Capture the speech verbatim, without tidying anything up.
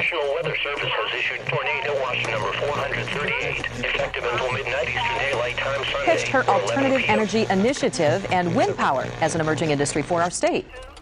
National Weather Service has issued tornado watch number four hundred thirty-eight, effective until midnight Eastern Daylight Time Sunday. Pitched her alternative energy initiative and wind power as an emerging industry for our state.